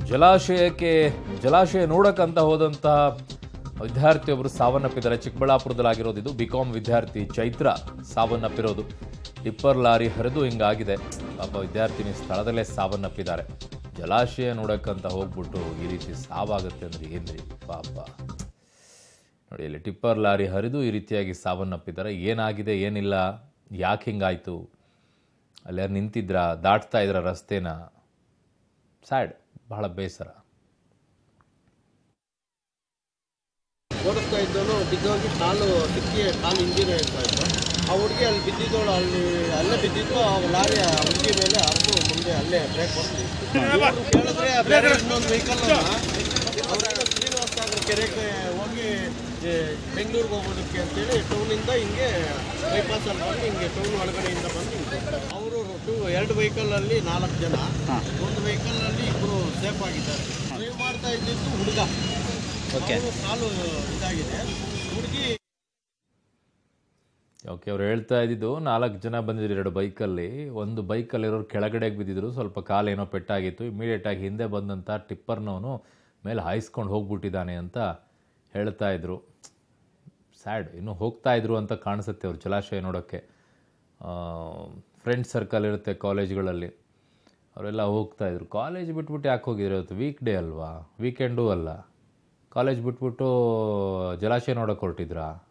ಜಲಾಶಯ ನೋಡಕ್ಕಂತ ಹೋದಂತಹ ವಿದ್ಯಾರ್ಥಿಯೊಬ್ಬರು ಸಾವನ್ನಪ್ಪಿದ್ದಾರೆ. ಚಿಕ್ಕಬಳ್ಳಾಪುರದಲ್ಲಾಗಿರೋದು. ಇದು ಬಿಕಾಂ ವಿದ್ಯಾರ್ಥಿ ಚೈತ್ರ ಸಾವನ್ನಪ್ಪಿರೋದು. ಟಿಪ್ಪರ್ ಲಾರಿ ಹರಿದು ಹಿಂಗಾಗಿದೆ. ಪಾಪ ವಿದ್ಯಾರ್ಥಿನಿ ಸ್ಥಳದಲ್ಲೇ ಸಾವನ್ನಪ್ಪಿದ್ದಾರೆ. ಜಲಾಶಯ ನೋಡಕ್ಕಂತ ಹೋಗ್ಬಿಟ್ಟು ಈ ರೀತಿ ಸಾವಾಗುತ್ತೆ ಅಂದ್ರೆ ಏನ್ರಿ ಪಾಪ. ನೋಡಿ, ಇಲ್ಲಿ ಟಿಪ್ಪರ್ ಲಾರಿ ಹರಿದು ಈ ರೀತಿಯಾಗಿ ಸಾವನ್ನಪ್ಪಿದ್ದಾರೆ. ಏನಾಗಿದೆ ಏನಿಲ್ಲ, ಯಾಕೆ ಹಿಂಗಾಯ್ತು, ಅಲ್ಲಿ ಯಾರು ನಿಂತಿದ್ರ, ದಾಟ್ತಾ ಇದ್ರ ರಸ್ತೆನ, ಸ್ಯಾಡ್, ಬಹಳ ಬೇಸರ. ಓಡಿಸ್ತಾ ಇದ್ದವನು ಬಿದ್ದೋಗಿ ಕಾಲು ಇಂಜಿನ್ ಹೇಳ್ತಾ ಇತ್ತು. ಆ ಹುಡುಗಿ ಅಲ್ಲಿ ಬಿದ್ದಿದ್ದವಳು ಅಲ್ಲೇ ಬಿದ್ದಿದ್ದು. ಆ ಲಾರಿ ಆ ಹುಡುಗಿ ಮೇಲೆ ಹರಿದು ಮುಂದೆ ಅಲ್ಲೇ ಬ್ರೇಕ್ ಹೊಡೆದು ಕೇಳಿದ್ರೆ ಬೇರೆ ಇನ್ನೊಂದು ವೆಹಿಕಲ್ ಅವರೆಲ್ಲ ಶ್ರೀನಿವಾಸ ಸಾಗರ ಕೆರೆಗೆ ಹೋಗಿ ಬೆಂಗಳೂರಿಗೆ ಹೋಗೋದಕ್ಕೆ ಅಂತೇಳಿ ಟೌನಿಂದ ಹಿಂಗೆ ಬೈಪಾಸಲ್ಲಿ ಬಂದು ಹಿಂಗೆ ಟೌನ್ ಒಳಗಡೆಯಿಂದ ಬಂದು ಅವರು ಎರಡು ವೆಹಿಕಲಲ್ಲಿ 4 ಜನ, ಒಂದು ವೆಹಿಕಲ್ನಲ್ಲಿ ಇಬ್ಬರು ಸೇಫ್ ಆಗಿದ್ದಾರೆ. ಡ್ರೈವ್ ಮಾಡ್ತಾ ಇದ್ದಿದ್ದು ಹುಡುಗ, ಕಾಲು ಇದಾಗಿದೆ. ಹುಡುಗಿ ಓಕೆ, ಅವ್ರು ಹೇಳ್ತಾ ಇದ್ದಿದ್ದು 4 ಜನ ಬಂದಿದ್ರು 2 ಬೈಕಲ್ಲಿ. ಒಂದು ಬೈಕಲ್ಲಿರೋರು ಕೆಳಗಡೆಗೆ ಬಿದ್ದಿದ್ರು, ಸ್ವಲ್ಪ ಕಾಲೇನೋ ಪೆಟ್ಟಾಗಿತ್ತು. ಇಮಿಡಿಯೇಟಾಗಿ ಹಿಂದೆ ಬಂದಂಥ ಟಿಪ್ಪರ್ನವನು ಮೇಲೆ ಹಾಯಿಸ್ಕೊಂಡು ಹೋಗ್ಬಿಟ್ಟಿದ್ದಾನೆ ಅಂತ ಹೇಳ್ತಾ ಇದ್ರು. ಸ್ಯಾಡ್. ಇನ್ನೂ ಹೋಗ್ತಾ ಇದ್ರು ಅಂತ ಕಾಣಿಸುತ್ತೆ ಅವ್ರು ಜಲಾಶಯ ನೋಡೋಕ್ಕೆ. ಫ್ರೆಂಡ್ ಸರ್ಕಲ್ ಇರುತ್ತೆ ಕಾಲೇಜ್ಗಳಲ್ಲಿ, ಅವರೆಲ್ಲ ಹೋಗ್ತಾಯಿದ್ರು. ಕಾಲೇಜ್ ಬಿಟ್ಬಿಟ್ಟು ಯಾಕೆ ಹೋಗಿದ್ರು? ಇವತ್ತು ವೀಕ್ ಡೇ ಅಲ್ವಾ, ವೀಕೆಂಡೂ ಅಲ್ಲ. ಕಾಲೇಜ್ ಬಿಟ್ಬಿಟ್ಟು ಜಲಾಶಯ ನೋಡೋಕೆ ಹೊರಟಿದ್ರಾ?